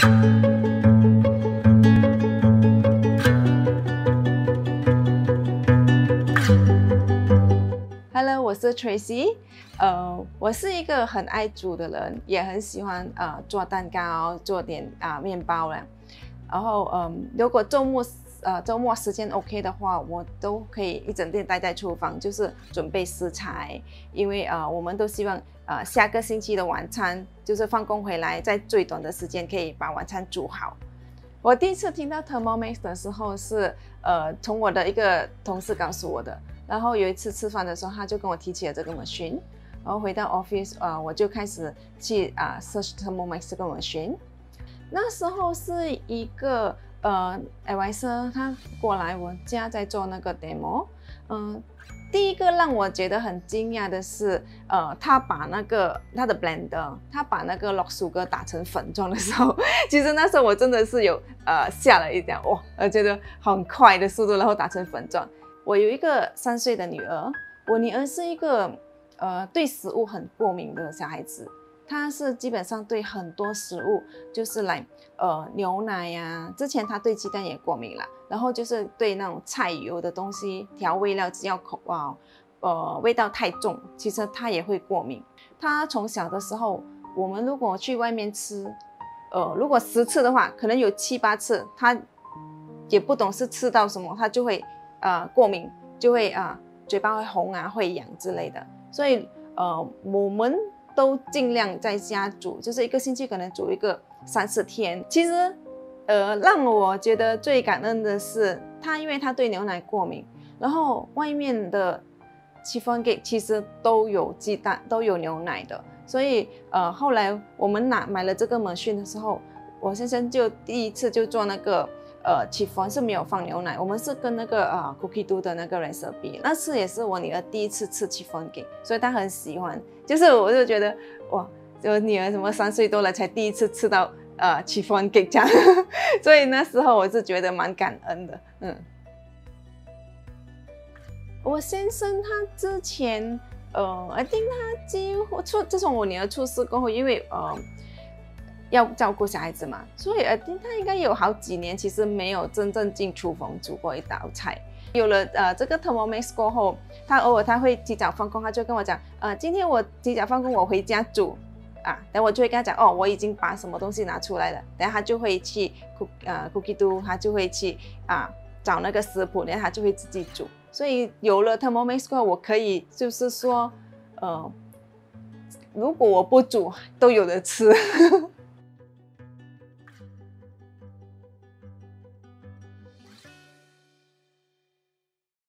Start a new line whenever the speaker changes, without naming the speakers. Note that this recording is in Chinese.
Hello， 我是 Tracy， 我是一个很爱煮的人，也很喜欢做蛋糕，做点面包啦。然后如果周末时间 OK 的话，我都可以一整天待在厨房，就是准备食材，因为我们都希望下个星期的晚餐就是放工回来，在最短的时间可以把晚餐煮好。我第一次听到 Thermomix 的时候是从我的一个同事告诉我的。然后有一次吃饭的时候，他就跟我提起了这个 machine， 然后回到 office， 我就开始去search Thermomix 这个 machine。那时候是一个advisor 他过来我家在做那个 demo， 第一个让我觉得很惊讶的是，他把他的 blender， 他把那个 log sugar 打成粉状的时候，其实那时候我真的是有吓了一跳，哇，我觉得很快的速度，然后打成粉状。我有一个3岁的女儿，我女儿是一个对食物很过敏的小孩子，她是基本上对很多食物，就是来牛奶呀，之前她对鸡蛋也过敏了，然后就是对那种菜油的东西调味料，只要味道太重，其实她也会过敏。她从小的时候，我们如果去外面吃，如果10次的话，可能有7、8次，她也不懂是吃到什么，她就会过敏，就会嘴巴会红啊，会痒之类的。所以我们都尽量在家煮，就是一个星期可能煮一个3、4天。其实让我觉得最感恩的是，因为他对牛奶过敏，然后外面的chiffon cake其实都有鸡蛋，都有牛奶的。所以后来我们买了这个 machine 的时候，我先生就第一次就做那个chiffon 是没有放牛奶，我们是跟那个cookie dough 的那个 recipe， 那次也是我女儿第一次吃 chiffon cake， 所以她很喜欢。就是我就觉得哇，我女儿什么3岁多了才第一次吃到chiffon cake 这样，所以那时候我是觉得蛮感恩的。我先生他之前I think 他几乎自从我女儿出世过后，因为要照顾小孩子嘛，所以他应该有好几年其实没有真正进厨房煮过一道菜。有了这个 Thermomix 过后，他偶尔会提早放工，他就跟我讲，今天我提早放工，我回家煮等我就会跟他讲，我已经把什么东西拿出来了，等下他就会去cookie dough， 他就会去找那个食谱，然后他就会自己煮。所以有了 Thermomix 过后，我可以就是说如果我不煮都有的吃。